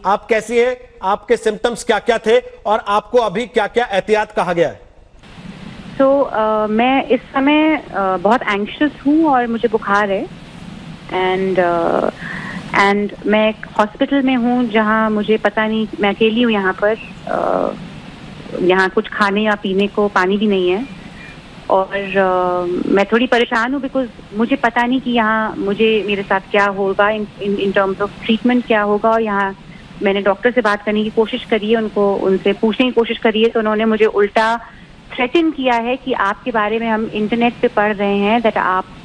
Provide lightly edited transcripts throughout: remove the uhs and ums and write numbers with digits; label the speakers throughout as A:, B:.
A: आप कैसी है, आपके सिम्टम्स क्या क्या थे और आपको अभी क्या क्या एहतियात कहा गया है?
B: मैं इस समय बहुत एंग्शियस हूँ और मुझे बुखार है एंड मैं एक हॉस्पिटल में हूँ जहाँ मुझे पता नहीं, मैं अकेली हूँ यहाँ पर। यहाँ कुछ खाने या पीने को पानी भी नहीं है और मैं थोड़ी परेशान हूँ बिकॉज मुझे पता नहीं कि यहाँ मेरे साथ क्या होगा, इन टर्म्स ऑफ ट्रीटमेंट क्या होगा। और यहाँ मैंने डॉक्टर से बात करने की कोशिश करी है, उनसे पूछने की कोशिश करी है, तो उन्होंने मुझे उल्टा थ्रेटन किया है कि आपके बारे में हम इंटरनेट पे पढ़ रहे हैं दैट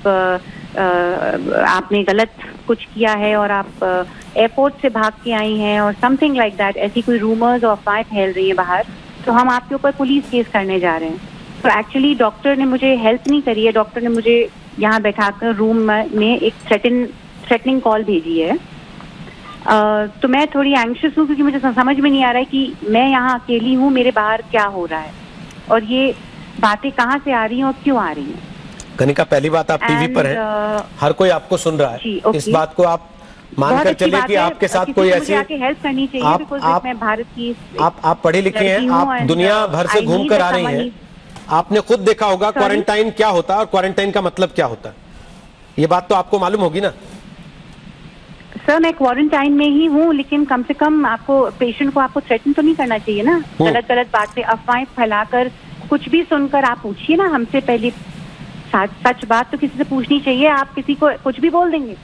B: आपने गलत कुछ किया है और आप एयरपोर्ट से भाग के आई हैं और समथिंग लाइक दैट। ऐसी कोई रूमर्स और अफवाहें फैल रही हैं बाहर, तो हम आपके ऊपर पुलिस केस करने जा रहे हैं। तो एक्चुअली डॉक्टर ने मुझे हेल्प नहीं करी है, डॉक्टर ने मुझे यहाँ बैठाकर रूम में एक थ्रेटनिंग कॉल भेजी है। तो मैं थोड़ी एंग्शियस हूँ क्योंकि मुझे समझ में नहीं आ रहा है कि मैं यहाँ अकेली हूँ, मेरे बाहर क्या हो रहा है और ये बातें कहाँ से आ रही हैं और क्यों आ रही हैं।
A: कनिका, पहली बात, आप टीवी पर हैं, हर कोई आपको सुन रहा है। इस बात को आप मानकर चलिए कि आपके साथ कोई ऐसी
B: हेल्प करनी चाहिए बिकॉज़ मैं भारत की,
A: आप पढ़ी लिखी हैं, आप दुनिया भर से घूम कर आ रही हैं, आपने खुद देखा होगा क्वारंटाइन क्या होता है और क्वारंटाइन का मतलब क्या होता है, ये बात तो आपको मालूम होगी ना।
B: सर मैं क्वारंटाइन में ही हूँ, लेकिन कम से कम आपको पेशेंट को आपको थ्रेटन तो नहीं करना चाहिए ना, गलत गलत बातें अफवाहें फैलाकर कुछ भी सुनकर आप पूछिए ना हमसे, पहले सच बात तो किसी से पूछनी चाहिए, आप किसी को कुछ भी बोल देंगे।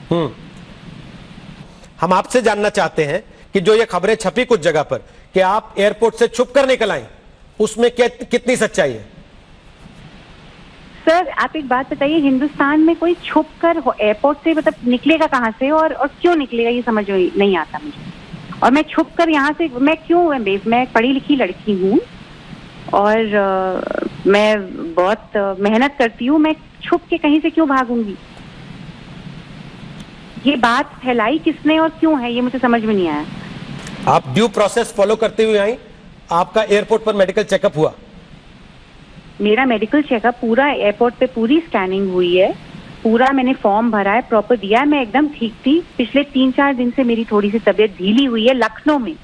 A: हम आपसे जानना चाहते हैं कि जो ये खबरें छपी कुछ जगह पर कि आप एयरपोर्ट से छुप कर निकल आई, उसमें कितनी सच्चाई है?
B: सर आप एक बात बताइए, हिंदुस्तान में कोई छुप कर एयरपोर्ट से मतलब निकलेगा कहाँ से और क्यों निकलेगा, ये समझ नहीं आता मुझे। और मैं छुप कर यहाँ से मैं क्यों, मैं पढ़ी लिखी लड़की हूँ और मैं बहुत मेहनत करती हूँ, मैं छुप के कहीं से क्यों भागूंगी? ये बात फैलाई किसने और क्यों है, ये मुझे समझ में नहीं आया।
A: आप ड्यू प्रोसेस फॉलो करते हुए आई, आपका एयरपोर्ट पर मेडिकल चेकअप हुआ?
B: मेरा मेडिकल चेकअप पूरा एयरपोर्ट पे पूरी स्कैनिंग हुई है, पूरा मैंने फॉर्म भरा है, प्रॉपर दिया है, मैं एकदम ठीक थी। पिछले 3-4 दिन से मेरी थोड़ी सी तबीयत ढीली हुई है लखनऊ में,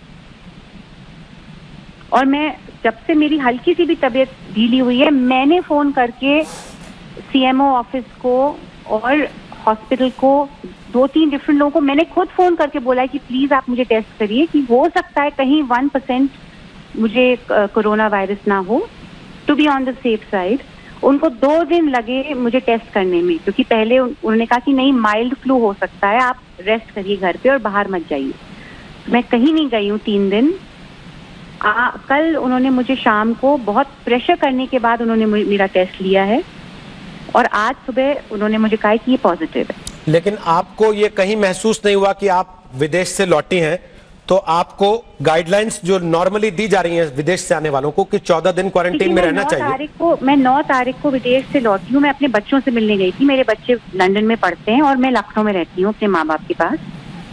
B: और मैं जब से मेरी हल्की सी भी तबीयत ढीली हुई है, मैंने फोन करके सीएमओ ऑफिस को और हॉस्पिटल को 2-3 डिफरेंट लोगों को मैंने खुद फोन करके बोला है कि प्लीज आप मुझे टेस्ट करिए कि हो सकता है कहीं 1% मुझे कोरोना वायरस ना हो, to be on the safe side. उनको 2 दिन लगे मुझे टेस्ट करने में, क्योंकि पहले उन्होंने कहा कि नहीं माइल्ड फ्लू हो सकता है, आप रेस्ट करिए घर पे और बाहर मत जाइए। मैं कहीं नहीं गई हूँ 3 दिन। कल उन्होंने मुझे शाम को बहुत प्रेशर करने के बाद उन्होंने मेरा टेस्ट लिया है और आज सुबह उन्होंने मुझे कहा कि ये पॉजिटिव है।
A: लेकिन आपको ये कहीं महसूस नहीं हुआ कि आप विदेश से लौटी हैं तो आपको गाइडलाइंस जो नॉर्मली दी जा रही हैं विदेश से आने वालों को कि 14 दिन क्वारंटाइन में रहना चाहिए?
B: मैं 9 तारीख को विदेश से लौटी हूँ, मैं अपने बच्चों से मिलने गई थी, मेरे बच्चे लंदन में पढ़ते हैं और मैं लखनऊ में रहती हूँ अपने माँ बाप के पास।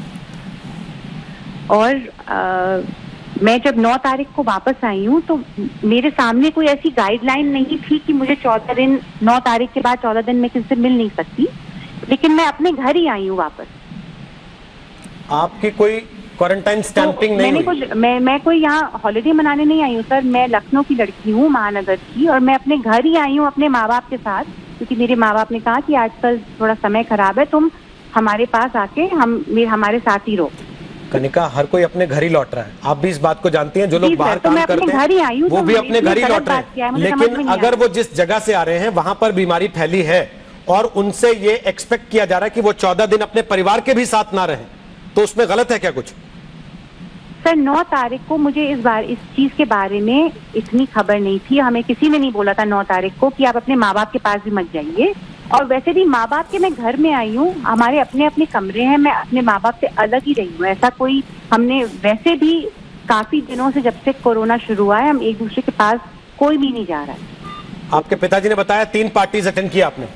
B: और मैं जब 9 तारीख को वापस आई हूँ तो मेरे सामने कोई ऐसी गाइडलाइन नहीं थी कि मुझे 14 दिन, 9 तारीख के बाद 14 दिन में किसी से मिल नहीं सकती, लेकिन मैं अपने घर ही आई हूँ वापस।
A: आपकी कोई क्वारंटाइन स्टैंपिंग नहीं हुई?
B: मैं कोई यहाँ हॉलिडे मनाने नहीं आई हूँ सर, मैं लखनऊ की लड़की हूँ, महानगर की, और मैं अपने घर ही आई हूँ अपने माँ बाप के साथ, क्योंकि मेरे माँ बाप ने कहा कि आजकल थोड़ा समय खराब है, तुम हमारे पास आके हमारे साथ ही रहो।
A: कनिका, हर कोई अपने घर ही लौट रहा है, आप भी इस बात को जानती हैं। जो लोग बाहर काम करते हैं वो भी अपने घर ही लौट रहे हैं, लेकिन अगर वो जिस जगह से आ रहे हैं वहां पर बीमारी फैली है और उनसे ये एक्सपेक्ट किया जा रहा है कि वो 14 दिन अपने परिवार के भी साथ ना रहें, तो उसमें गलत है क्या कुछ?
B: सर 9 तारीख को मुझे इस चीज के बारे में इतनी खबर नहीं थी, हमें किसी ने नहीं बोला था 9 तारीख को कि आप अपने माँ बाप के पास भी मत जाइए। और वैसे भी माँ बाप के मैं घर में आई हूँ, हमारे अपने अपने कमरे हैं, मैं अपने माँ बाप से अलग ही रही हूँ। ऐसा कोई, हमने वैसे भी काफी दिनों से, जब से कोरोना शुरू हुआ है, हम एक दूसरे के पास कोई भी नहीं जा रहा है।
A: आपके पिताजी ने बताया 3 पार्टीज अटेंड किया आपने?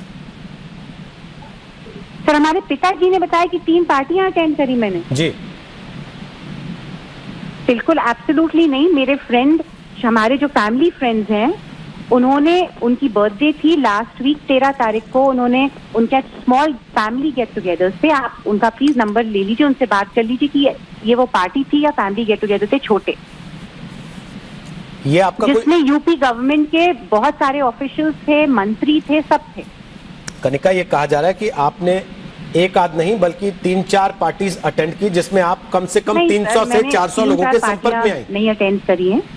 B: सर हमारे पिताजी ने बताया कि 3 पार्टियां अटेंड करी मैंने।
A: जी
B: बिल्कुल एब्सोल्युटली नहीं। मेरे फ्रेंड, हमारे जो फैमिली फ्रेंड्स हैं उन्होंने, उनकी बर्थडे थी लास्ट वीक 13 तारीख को, उन्होंने उनका स्मॉल फैमिली गेट टुगेदर पे, आप उनका प्लीज नंबर ले लीजिए, उनसे बात कर लीजिए कि ये वो पार्टी थी या फैमिली गेट टुगेदर थे छोटे,
A: ये आपका
B: जिसमें यूपी गवर्नमेंट के बहुत सारे ऑफिशियल्स थे, मंत्री थे, सब थे।
A: कनिका, ये कहा जा रहा है कि आपने एक आध नहीं बल्कि 3-4 पार्टीज अटेंड की, जिसमें आप कम से कम 300 से 400 लोगों के संपर्क में आई।
B: नहीं अटेंड करी है।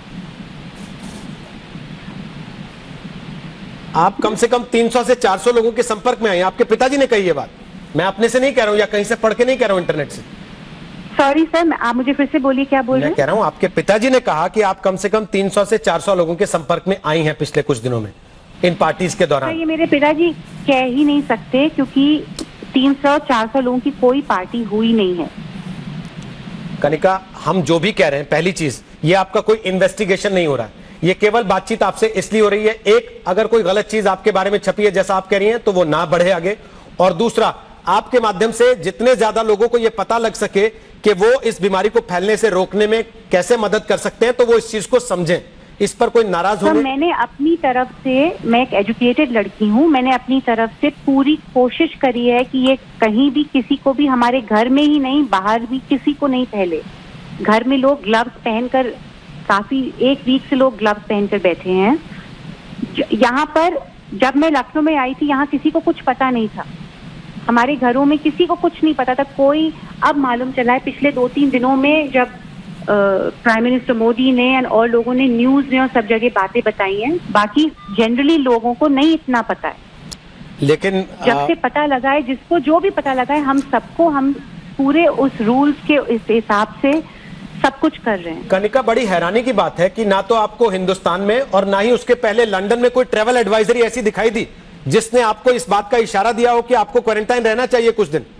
A: आप कम से कम 300 से 400 लोगों के संपर्क में आई। आपके पिताजी ने कही ये बात, मैं अपने से नहीं कह रहा हूं या कहीं से पढ़ के नहीं कह रहा हूं, इंटरनेट से।
B: सॉरी सर, आप मुझे फिर से बोलिए, क्या बोल रहे हैं?
A: मैं कह रहा हूं आपके पिताजी ने कहा कि आप कम से कम 300 से 400 लोगों के संपर्क में आई हैं पिछले कुछ दिनों में इन पार्टीज के दौरान।
B: ये मेरे पिताजी कह ही नहीं सकते, क्योंकि 300-400 लोगों की कोई पार्टी हुई नहीं है।
A: कनिका, हम जो भी कह रहे हैं, पहली चीज ये आपका कोई इन्वेस्टिगेशन नहीं हो रहा है, ये केवल बातचीत आपसे इसलिए हो रही है, एक, अगर कोई गलत चीज आपके बारे में छपी है जैसा आप कह रही हैं तो वो ना बढ़े आगे, और दूसरा, आपके माध्यम से जितने ज्यादा लोगों को यह पता लग सके कि वो इस बीमारी को फैलने से रोकने में कैसे मदद कर सकते हैं, तो वो इस चीज को समझें। इस पर कोई नाराज होने?
B: मैंने अपनी तरफ से, मैं एक एजुकेटेड लड़की हूँ, मैंने अपनी तरफ से पूरी कोशिश करी है कि ये कहीं भी किसी को भी, हमारे घर में ही नहीं बाहर भी किसी को नहीं फैले। घर में लोग ग्लव्स पहनकर, काफी 1 वीक से लोग ग्लव्स पहनकर बैठे हैं। यहाँ पर जब मैं लखनऊ में आई थी, यहाँ किसी को कुछ पता नहीं था, हमारे घरों में किसी को कुछ नहीं पता था। कोई अब मालूम चला है पिछले 2-3 दिनों में, जब प्राइम मिनिस्टर मोदी ने और लोगों ने न्यूज में और सब जगह बातें बताई हैं, बाकी जनरली लोगों को नहीं इतना पता है।
A: लेकिन
B: जब से पता लगा है, जिसको जो भी पता लगा है, हम सबको, हम पूरे उस रूल्स के इस हिसाब से सब कुछ कर रहे हैं।
A: कनिका, बड़ी हैरानी की बात है कि ना तो आपको हिंदुस्तान में और ना ही उसके पहले लंदन में कोई ट्रेवल एडवाइजरी ऐसी दिखाई दी जिसने आपको इस बात का इशारा दिया हो कि आपको क्वारंटाइन रहना चाहिए कुछ दिन।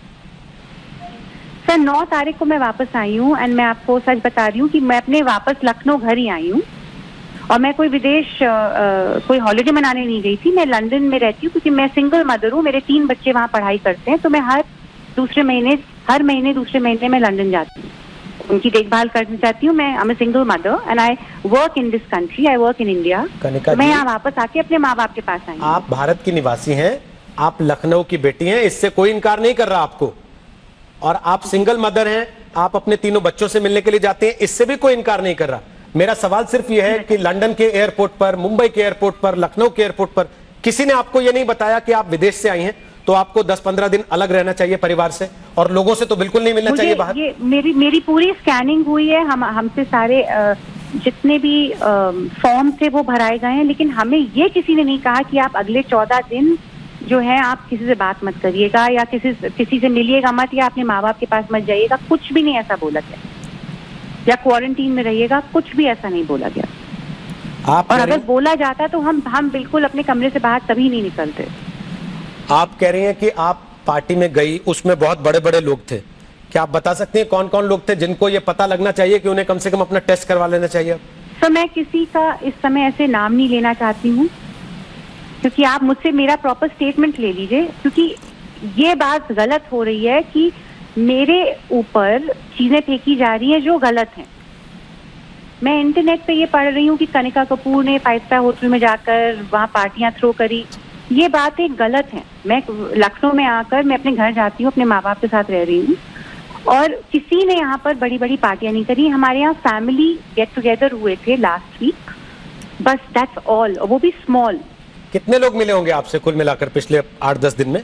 B: सर 9 तारीख को मैं वापस आई हूँ, एंड मैं आपको सच बता रही हूँ कि मैं अपने वापस लखनऊ घर ही आई हूँ, और मैं कोई विदेश कोई हॉलिडे मनाने नहीं गई थी। मैं लंदन में रहती हूँ क्योंकि मैं सिंगल मदर हूँ, मेरे 3 बच्चे वहाँ पढ़ाई करते हैं, तो मैं हर महीने दूसरे महीने में लंदन जाती हूँ, उनकी देखभाल करना चाहती हूँ। मैं I am a single mother and I work in this country, I work in India. मैं यहाँ वापस आके अपने माँ बाप के पास आई।
A: आप भारत की निवासी हैं, आप लखनऊ की बेटी हैं, इससे कोई इनकार नहीं कर रहा आपको, और आप सिंगल मदर हैं, आप अपने 3 बच्चों से मिलने के लिए जाते हैं, इससे भी कोई इनकार नहीं कर रहा। मेरा सवाल सिर्फ यह है कि लंदन के एयरपोर्ट पर, मुंबई के एयरपोर्ट पर, लखनऊ के एयरपोर्ट पर किसी ने आपको यह नहीं बताया कि आप विदेश से आई हैं तो आपको 10-15 दिन अलग रहना चाहिए परिवार से, और लोगों से तो बिल्कुल नहीं मिलना चाहिए बाहर?
B: ये मेरी पूरी स्कैनिंग हुई है, हमसे सारे जितने भी फॉर्म थे वो भराए गए हैं, लेकिन हमें ये किसी ने नहीं कहा कि आप अगले 14 दिन जो है आप किसी से बात मत करिएगा, या किसी से मिलिएगा मत, या अपने माँ बाप के पास मत जाइएगा, कुछ भी नहीं ऐसा बोला गया, या क्वारंटीन में रहिएगा, कुछ भी ऐसा नहीं बोला गया। और अगर बोला जाता तो हम बिल्कुल अपने कमरे से बाहर कभी नहीं निकलते।
A: आप कह रही हैं कि आप पार्टी में गई, उसमें बहुत बड़े बड़े लोग थे, क्या आप बता सकते हैं कौन कौन लोग थे जिनको ये पता लगना चाहिए कि उन्हें कम से कम अपना टेस्ट करवा लेना चाहिए?
B: सर मैं किसी का इस समय ऐसे नाम नहीं लेना चाहती हूँ, क्योंकि आप मुझसे मेरा प्रॉपर स्टेटमेंट ले लीजिए, क्योंकि ये बात गलत हो रही है कि मेरे ऊपर चीजें फेंकी जा रही हैं जो गलत हैं। मैं इंटरनेट पे ये पढ़ रही हूँ कि कनिका कपूर ने 5-स्टार होटल में जाकर वहाँ पार्टियां थ्रो करी, ये बातें गलत हैं। मैं लखनऊ में आकर मैं अपने घर जाती हूँ, अपने माँ बाप के साथ रह रही हूँ, और किसी ने यहाँ पर बड़ी बड़ी पार्टियां नहीं करी। हमारे यहाँ फैमिली गेट टुगेदर हुए थे लास्ट वीक, बस दैट्स ऑल, वो भी स्मॉल।
A: कितने लोग मिले होंगे आपसे कुल मिलाकर पिछले 8-10 दिन में?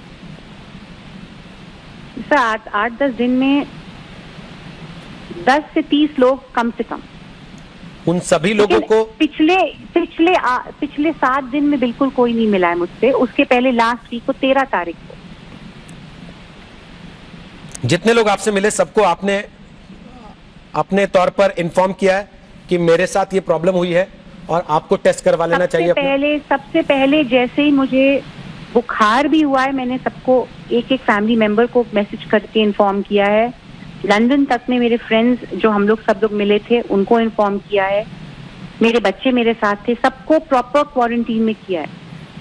B: सर 8-10 दिन में 10 से 30 लोग कम से कम।
A: उन सभी लोगों को
B: पिछले 7 दिन में बिल्कुल कोई नहीं मिला है मुझसे। उसके पहले लास्ट वीक को 13 तारीख को
A: जितने लोग आपसे मिले सबको आपने अपने तौर पर इन्फॉर्म किया है कि मेरे साथ ये प्रॉब्लम हुई है और आपको टेस्ट करवा लेना चाहिए?
B: सबसे पहले जैसे ही मुझे बुखार भी हुआ है, मैंने सबको एक फैमिली मेंबर को मैसेज करके इन्फॉर्म किया है। लंदन तक में मेरे फ्रेंड्स जो हम लोग सब लोग मिले थे उनको इन्फॉर्म किया है। मेरे बच्चे मेरे साथ थे, सबको प्रॉपर क्वारंटीन में किया है।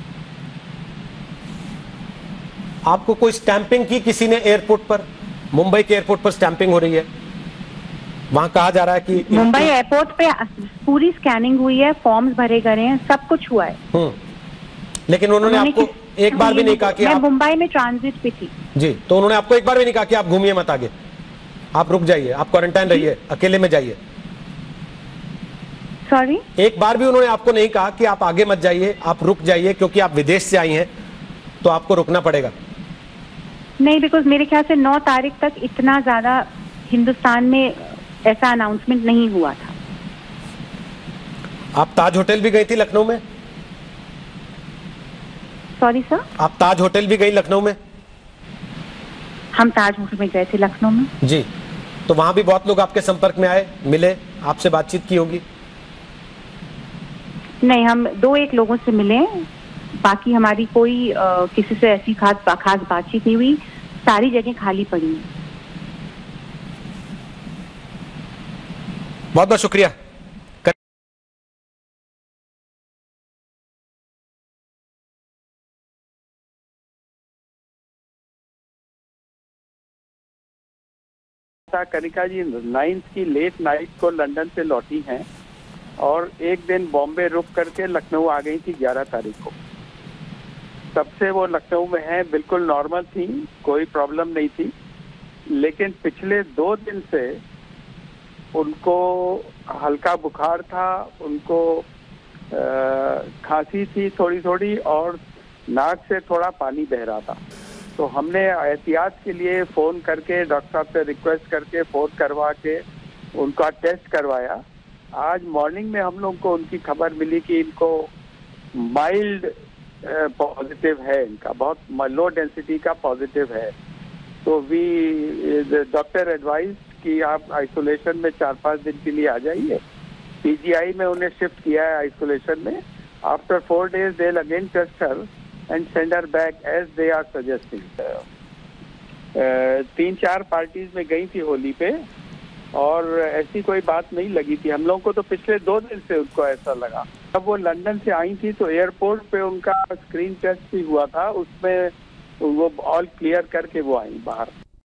A: आपको कोई स्टैंपिंग की किसी ने एयरपोर्ट पर? मुंबई के एयरपोर्ट पर स्टैंपिंग हो रही है, वहाँ कहा जा रहा है कि
B: मुंबई एयरपोर्ट पे पूरी स्कैनिंग हुई है, फॉर्म्स भरे गए हैं, सब कुछ हुआ है।
A: लेकिन उन्होंने आपको एक बार भी नहीं कहा कि
B: मैं मुंबई में ट्रांजिट पे थी
A: जी, तो उन्होंने आपको एक बार भी नहीं कहा कि आप घूमिए मत आगे, आप रुक जाइए, आप क्वारंटाइन रहिए, अकेले में जाइए?
B: सॉरी,
A: एक बार भी उन्होंने आपको नहीं कहा कि आप आगे मत जाइए, आप रुक जाइए, क्योंकि आप विदेश से आई हैं तो आपको रुकना पड़ेगा?
B: नहीं, बिकॉज मेरे ख्याल से 9 तारीख तक इतना ज्यादा हिंदुस्तान में ऐसा अनाउंसमेंट नहीं हुआ था।
A: आप ताज होटल भी गई थी लखनऊ में?
B: सॉरी सर,
A: आप ताज होटल भी गई लखनऊ में?
B: हम ताज होटल में गए थे लखनऊ में
A: जी, तो वहां भी बहुत लोग आपके संपर्क में आए, मिले, आपसे बातचीत की होगी?
B: नहीं, हम 2-1 लोगों से मिले, बाकी हमारी कोई किसी से ऐसी खास बातचीत नहीं हुई, सारी जगह खाली पड़ी हैं।
A: बहुत बहुत शुक्रिया।
C: कनिका जी 9th की लेट नाइट को लंदन से लौटी हैं और एक दिन बॉम्बे रुक करके लखनऊ आ गई थी 11 तारीख को। तब से वो लखनऊ में हैं, बिल्कुल नॉर्मल थी, कोई प्रॉब्लम नहीं थी। लेकिन पिछले 2 दिन से उनको हल्का बुखार था, उनको खांसी थी थोड़ी थोड़ी और नाक से थोड़ा पानी बह रहा था। तो हमने एहतियात के लिए फ़ोन करके डॉक्टर साहब से रिक्वेस्ट करके फ़ोन करवा के उनका टेस्ट करवाया। आज मॉर्निंग में हम लोग को उनकी खबर मिली कि इनको माइल्ड पॉजिटिव है, इनका बहुत लो डेंसिटी का पॉजिटिव है। तो डॉक्टर एडवाइज कि आप आइसोलेशन में 4-5 दिन के लिए आ जाइए। पीजीआई में उन्हें शिफ्ट किया है आइसोलेशन में। After 4 days they'll again test her and send her back as they are suggesting. 3-4 parties में गई थी होली पे और ऐसी कोई बात नहीं लगी थी। हम लोगों को तो पिछले 2 दिन से उनको ऐसा लगा। जब वो लंदन से आई थी तो एयरपोर्ट पे उनका स्क्रीन टेस्ट भी हुआ था, उसमें वो ऑल क्लियर करके वो आई बाहर।